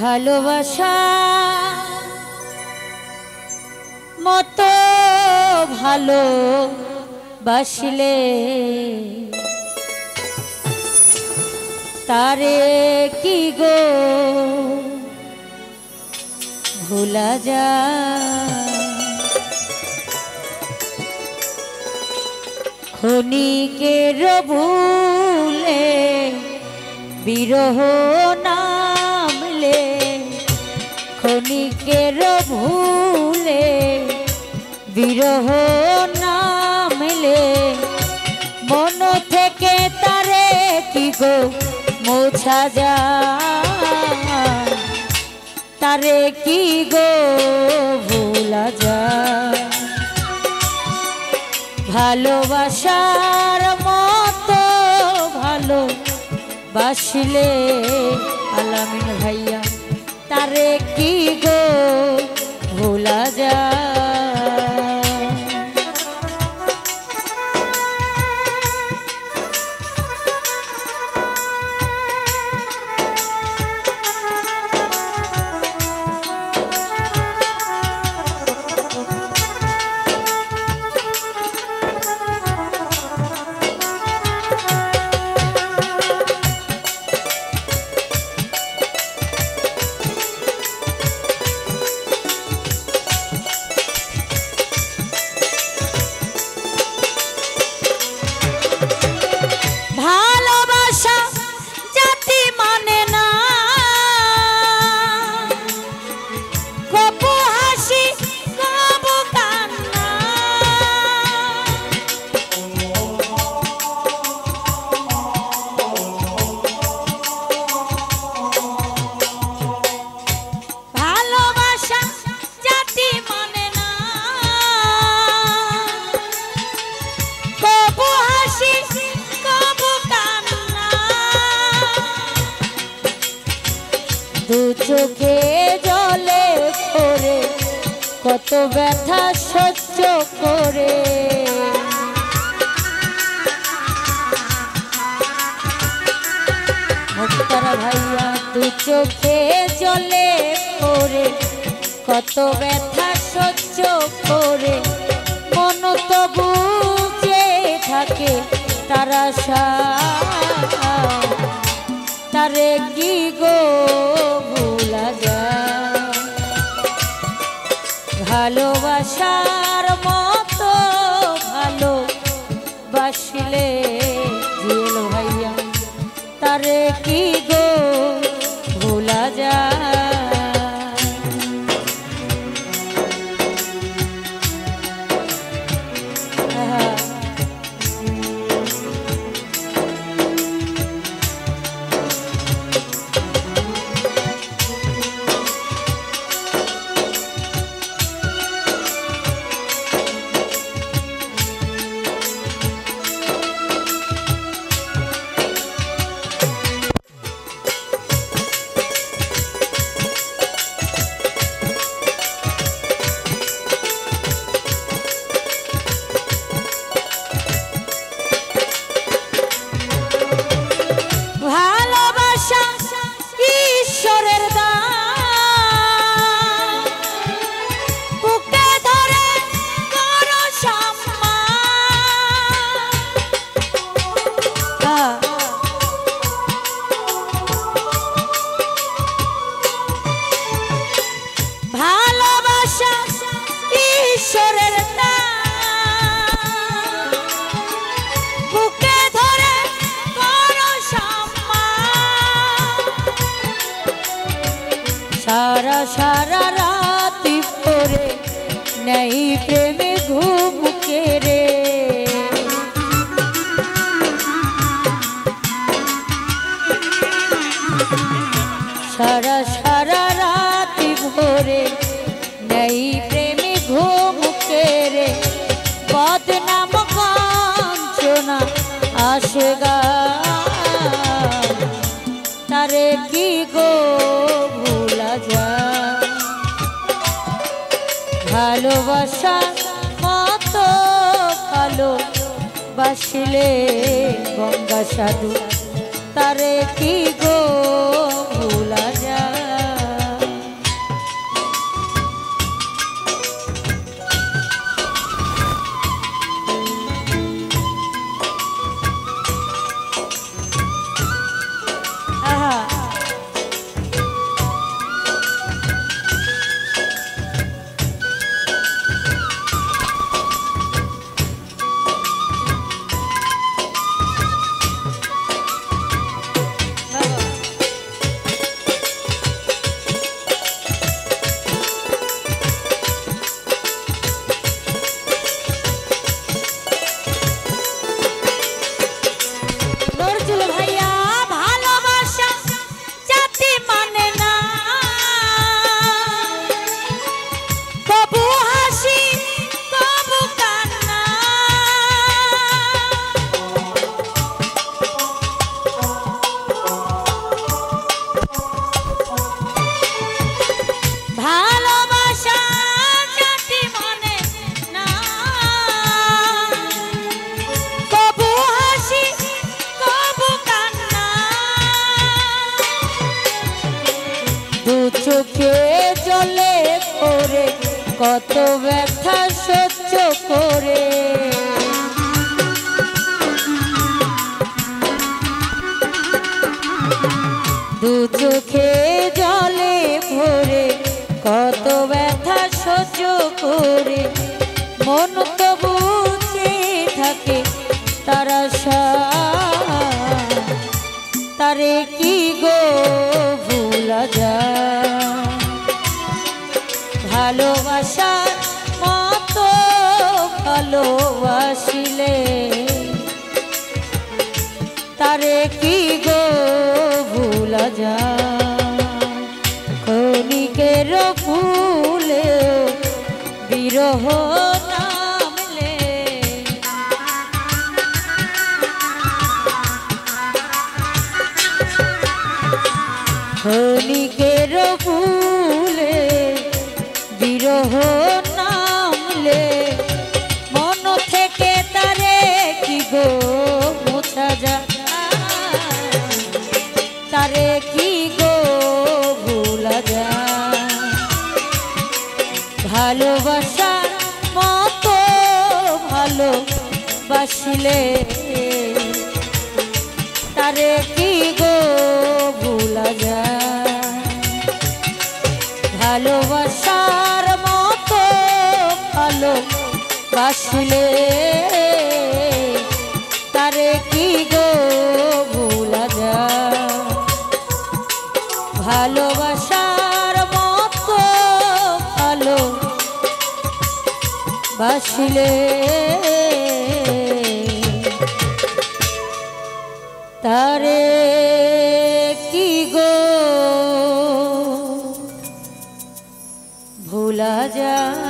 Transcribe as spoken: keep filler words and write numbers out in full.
ভালোবাসা মতো ভালো বাসলে তারে কি গো ভোলা যায়। ক্ষণিকের ভুলে বিরহ নামলে, ক্ষণিকের ভুলে বিরহ নামলে মন থেকে তারে কি গো মোছা যায়, তারে কি গো ভোলা যায়। ভালোবাসার মতো ভালো বাসলে আলামিন ভাইয়া তারে কি গো ভোলা যায়। দু চোখে জলে করে কত ব্যথা সহ্য করে, মুক্তারা ভাইয়া দু চোখে জলে করে কত ব্যথা সহ্য করে মন তো বুঝে থাকে তারা তারে কি গো ভোলা যায়। ভালোবাসার মতো ভালো বাসলে জিয়েল ভাইয়া তারে কি গো ভোলা যায়। সারা সারা রাতি পরে নেই প্রেমে ঘুম কেড়ে, সারা সারা রাতি ভোরে নেই প্রেমে ঘুম কেড়ে বদনাম কাঞ্চনা আসে গা তারে কি গো ভোলা যায়। ভালোবাসা মতো ভালো বাসলে গঙ্গা সাধু তারে কি গো ভোলা যায়। ব্যথা সহ্য করে দু চোখে জলে ভরে কত ব্যথা সহ্য করে মন তবু চেয়ে থাকে তারা তারে কি গো ভুলা যায় ভালোবাসার মতো ভালোবাসিলে তারে কি গো ভুলা যায় ক্ষণিকের ফুলে বিরহ নামলে ক্ষণিকের ফুলে বিরহ নামলে মন থেকে তারে কি গো মোছা যায় তারে কি গো ভুলা যায় ভালোবাসার মতো ভালোবাসিলে তারে কি গো ভুলা যায় ভালোবাসার মতো ভালোবাসিলে তারে কি গো ভুলা যায় ভালোবাসার মতো ভালোবাসিলে তারে কি গো ভুলা যায়।